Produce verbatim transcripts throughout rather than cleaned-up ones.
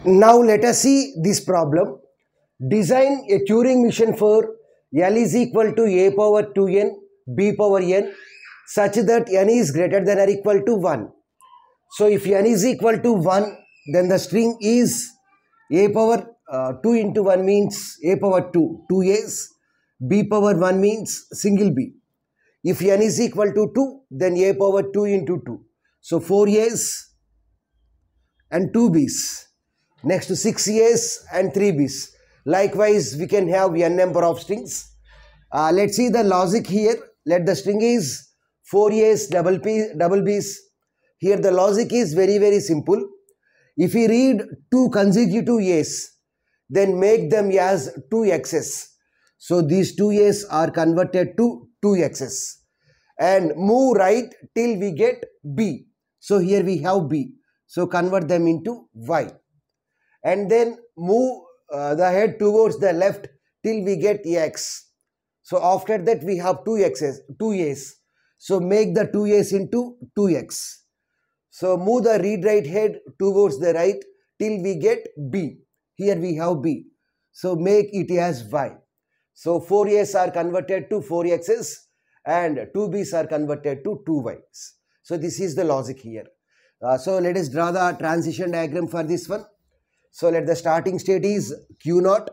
Now let us see this problem. Design a Turing machine for L is equal to a power two n, b power n such that n is greater than or equal to one. So if n is equal to one, then the string is a power uh, two into one means a power two, two a's, b power one means single b. If n is equal to two, then a power two into two. So four a's and two b's. Next to six a's and three b's. Likewise, we can have n number of strings. Uh, let's see the logic here. Let the string is four a's, double p, double b's. Here the logic is very very simple. If we read two consecutive a's, then make them as two x's. So these two a's are converted to two x's. And move right till we get b. So here we have b. So convert them into y. And then move uh, the head towards the left till we get x. So after that we have two x's, two a's. So make the two a's into two x. So move the read write head towards the right till we get b. Here we have b. So make it as y. So four a's are converted to four x's and two b's are converted to two y's. So this is the logic here. Uh, so let us draw the transition diagram for this one. So let the starting state is q naught.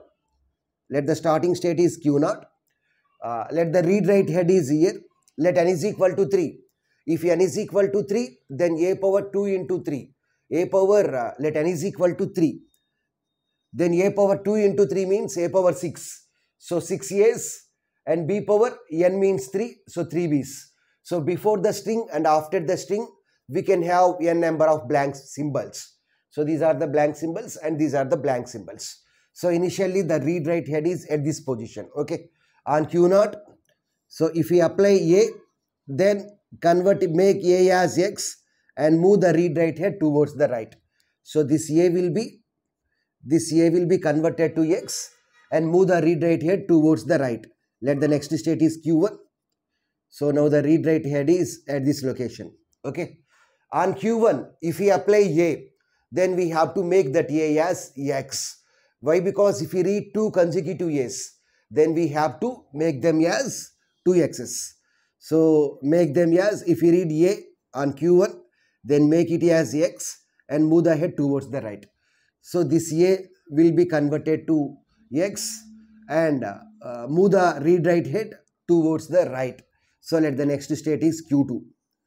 Let the starting state is q naught. Uh, let the read write head is here. Let n is equal to three. If n is equal to three, then a power two into three. A power, uh, let n is equal to three. Then a power two into three means a power six. So six a's and b power n means three. So three b's. So before the string and after the string, we can have n number of blank symbols. So these are the blank symbols and these are the blank symbols. So initially the read write head is at this position. Okay. On q naught. So if we apply a, then convert make a as x and move the read write head towards the right. So this a will be this a will be converted to x and move the read write head towards the right. Let the next state is q one. So now the read write head is at this location. Okay. On q one, if we apply a, then we have to make that a as x. Why? Because if we read two consecutive a's, then we have to make them as two x's. So make them as, if we read a on q one, then make it as x and move the head towards the right. So this a will be converted to x and uh, move the read write head towards the right. So let the next state is q two.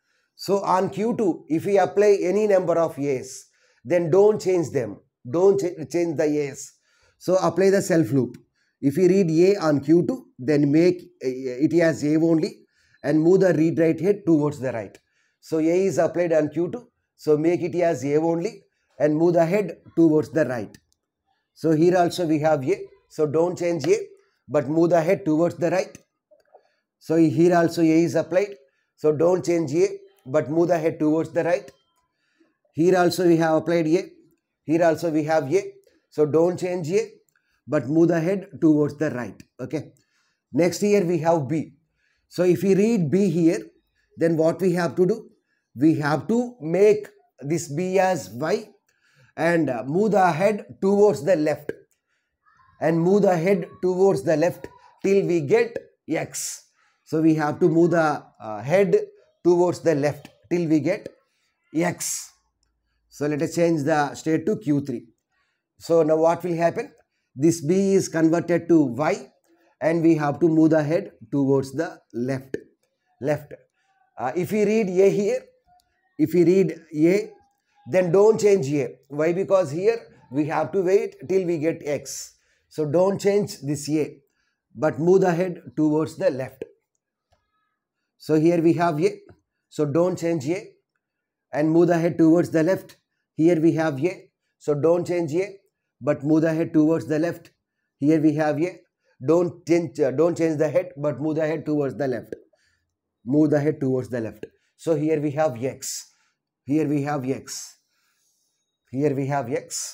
So on q two, if we apply any number of a's, then don't change them. Don't ch change the a's. So apply the self loop. If we read a on q two, then make it as a only and move the read write head towards the right. So a is applied on q two. So make it as a only and move the head towards the right. So here also we have a. So don't change a, but move the head towards the right. So here also a is applied. So don't change a, but move the head towards the right. Here also we have applied a. Here also we have a. So don't change a, but move the head towards the right. Okay. Next here we have b. So if we read b here, then what we have to do? We have to make this b as y and move the head towards the left. And move the head towards the left till we get x. So we have to move the uh, head towards the left till we get x. So let us change the state to q three. So now what will happen? This b is converted to y and we have to move the head towards the left. Left. Uh, if we read a here, if we read a, then don't change a. Why? Because here we have to wait till we get x. So don't change this a, but move the head towards the left. So here we have a. So don't change a and move the head towards the left. Here we have a. So don't change a, but move the head towards the left. Here we have a. Don't change, uh, don't change the head, but move the head towards the left. Move the head towards the left. So here we have x. Here we have x. Here we have x.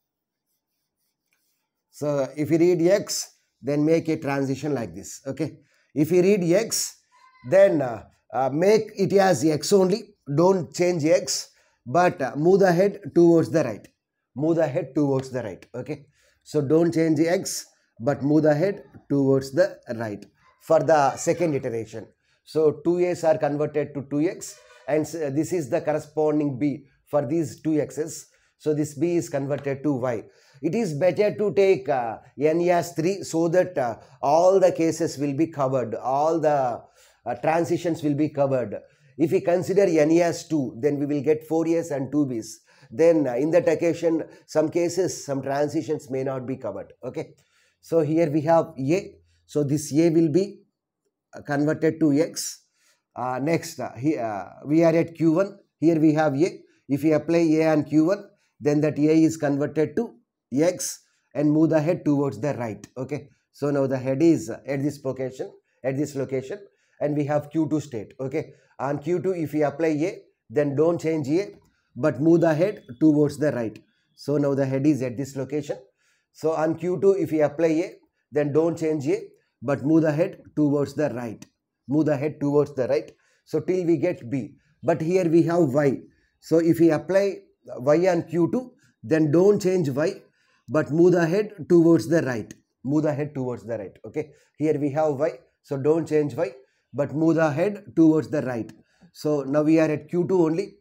So if you read x, then make a transition like this. Okay. If you read x, then uh, uh, make it as x only. Don't change x, but uh, move the head towards the right. move the head towards the right. Okay, so don't change the x, but move the head towards the right for the second iteration. So two a's are converted to two x, and this is the corresponding b for these two x's. So this b is converted to y. It is better to take uh, n as three, so that uh, all the cases will be covered, all the uh, transitions will be covered. If we consider n as two, then we will get four a's and two b's. Then uh, in that occasion, some cases, some transitions may not be covered. Okay, so here we have a. So this a will be uh, converted to x. Uh, next, uh, here uh, we are at q one. Here we have a. If we apply a on q one, then that a is converted to x and move the head towards the right. Okay, so now the head is at this location, at this location, and we have q two state. Okay, on q two, if we apply a, then don't change a, but move the head towards the right. So now the head is at this location. So on q two, if we apply a, then don't change a, but move the head towards the right. Move the head towards the right. So till we get b. But here we have y. So if we apply y on q two, then don't change y, but move the head towards the right. Move the head towards the right. Okay, here we have y. So don't change y, but move the head towards the right. So now we are at q two only.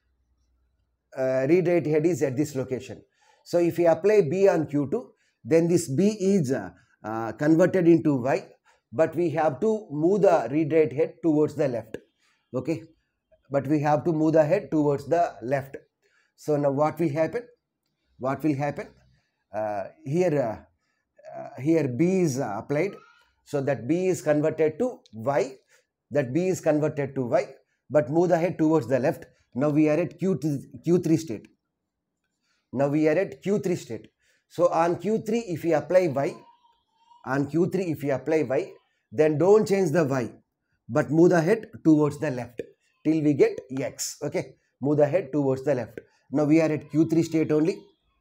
Uh, read right head is at this location. So if we apply b on q two, then this b is uh, uh, converted into y, but we have to move the read right head towards the left. Okay, but we have to move the head towards the left. So now what will happen? What will happen? Uh, here, uh, uh, here b is uh, applied. So that b is converted to y. That b is converted to y, but move the head towards the left. Now we are at q three state. Now we are at q three state. So on q three, if we apply y, on q three, if we apply y, then don't change the y, but move the head towards the left till we get x. Okay, move the head towards the left. Now we are at q three state only.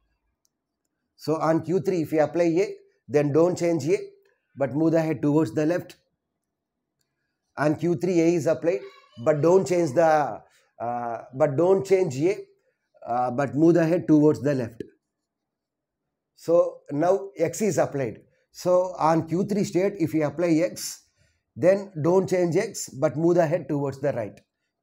So on q three, if we apply a, then don't change a, but move the head towards the left. On q three, a is applied, but don't change the uh, but don't change a, uh, but move the head towards the left. So now x is applied. So on q three state, if we apply x, then don't change x, but move the head towards the right.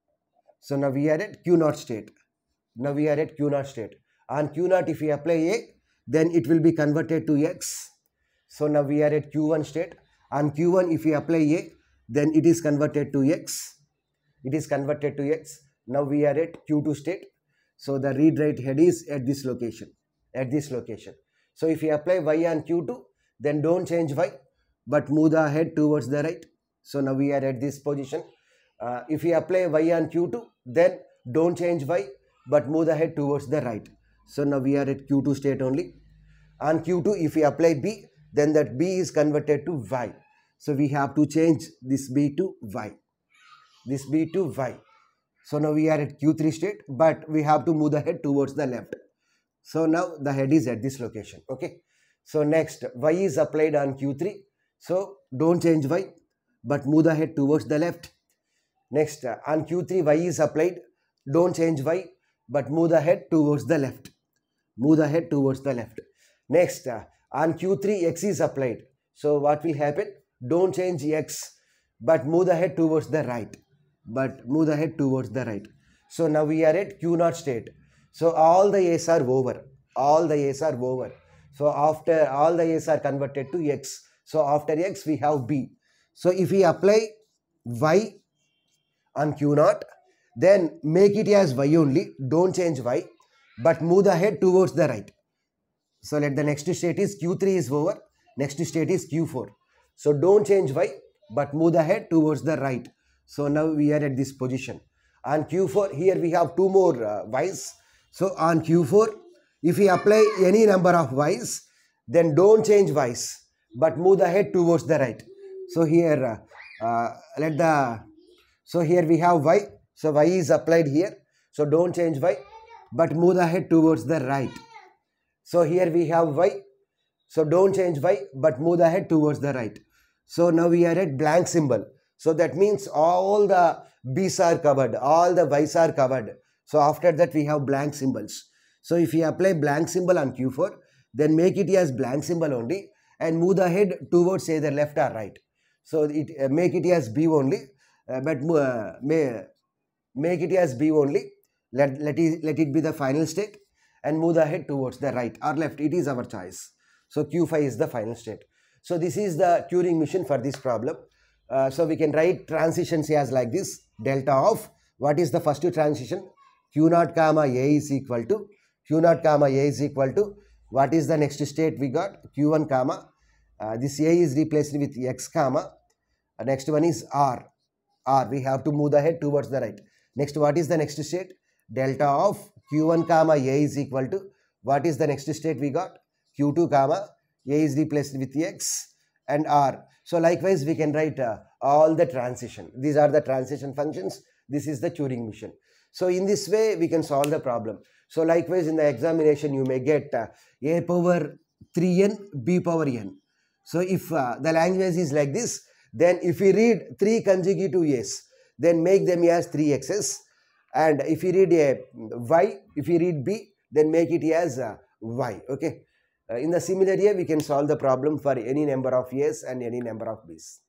So now we are at q zero state. Now we are at q zero state. On q zero, if we apply a, then it will be converted to x. So now we are at q one state. On q one, if we apply a, then it is converted to x. It is converted to x. Now we are at q two state. So the read right head is at this location. At this location. So if we apply y on q two, then don't change y, but move the head towards the right. So now we are at this position. Uh, if we apply y on q two, then don't change y, but move the head towards the right. So now we are at q two state only. On q two, if we apply b, then that b is converted to y. So we have to change this b to y. This b to y. So now we are at q three state, but we have to move the head towards the left. So now the head is at this location. Okay. So next, y is applied on q three. So don't change y, but move the head towards the left. Next, uh, on q three, y is applied. Don't change y, but move the head towards the left. Move the head towards the left. Next, uh, on q three, x is applied. So what will happen? Don't change x, but move the head towards the right. But move the head towards the right. So now we are at q zero state. So all the a's are over. All the a's are over. So after all the a's are converted to x. So after x we have b. So if we apply y on q zero, then make it as y only. Don't change y, but move the head towards the right. So let the next state is q three is over. Next state is q four. So don't change y, but move the head towards the right. So now we are at this position. On q four, here we have two more uh, y's. So on q four, if we apply any number of y's, then don't change y's, but move the head towards the right. So here, uh, uh, let the, so here we have y. So y is applied here. So don't change y, but move the head towards the right. So here we have y. So don't change y, but move the head towards the right. So now we are at blank symbol. So that means all the b's are covered, all the y's are covered. So after that we have blank symbols. So if you apply blank symbol on Q four, then make it as blank symbol only and move the head towards either left or right. So it uh, make it as B only, uh, but uh, may, make it as B only. Let, let, it, let it be the final state and move the head towards the right or left. It is our choice. So Q five is the final state. So this is the Turing machine for this problem. Uh, so we can write transitions as like this. Delta of, what is the first transition? Q naught comma A is equal to, Q naught comma A is equal to, what is the next state we got? Q one comma, uh, this A is replaced with X comma, uh, next one is R, R, we have to move the head towards the right. Next, what is the next state? Delta of Q one comma A is equal to, what is the next state we got? Q two comma, A is replaced with X and R. So likewise we can write uh, all the transition. These are the transition functions. This is the Turing machine. So in this way we can solve the problem. So likewise in the examination you may get uh, A power three n, B power n. So if uh, the language is like this, then if we read three consecutive A's, then make them as three X's. And if you read a Y, if you read B, then make it as uh, Y. Okay. Uh, in the similar way, we can solve the problem for any number of A's and any number of B's.